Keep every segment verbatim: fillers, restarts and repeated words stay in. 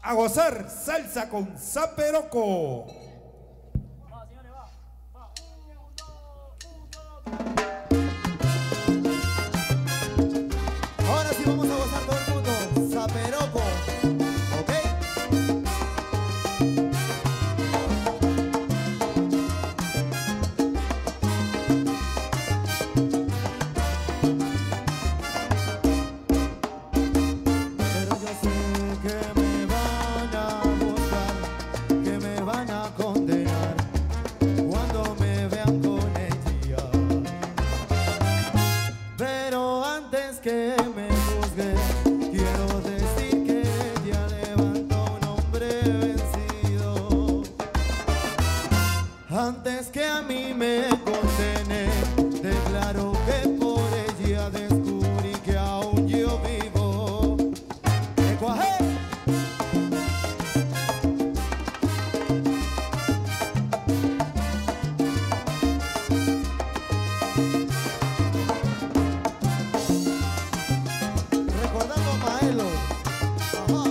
A gozar salsa con Zaperoco. Ahora sí vamos a gozar todo el mundo. Zaperoco. ¿Ok? Pero yo sé que me van a buscar, que me van a condenar cuando me vean con ella. Pero antes que me juzgue, quiero decir que ella levantó un hombre vencido. Antes que a mí me condene, declaro que por ella descubrí que aún yo vivo. ¡Me cuajé! Recordando a Maelo. Ajá.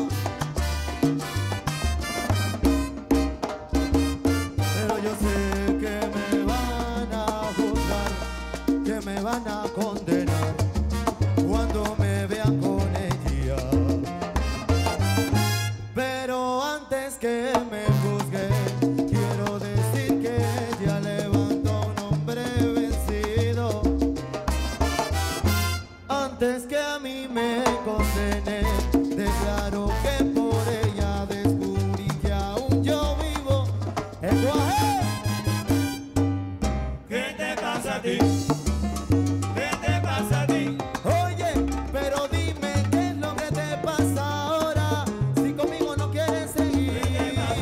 Pero yo sé que me van a juzgar, que me van a condenar cuando me vean con ella. Pero antes que me juzguen, quiero decir que ella levantó un hombre vencido. Antes que a mí me condene, declaro que por ella descubrí que aún yo vivo. ¡El guaje! ¿Qué te pasa a ti? ¿Qué te pasa a ti? Oye, pero dime qué es lo que te pasa ahora, si conmigo no quieres seguir. ¿Qué te pasa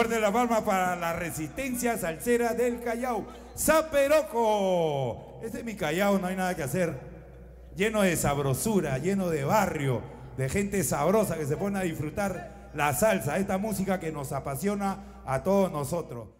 Fuerte la palma para la resistencia salsera del Callao. Zaperoco. Este es mi Callao, no hay nada que hacer. Lleno de sabrosura, lleno de barrio, de gente sabrosa que se pone a disfrutar la salsa, esta música que nos apasiona a todos nosotros.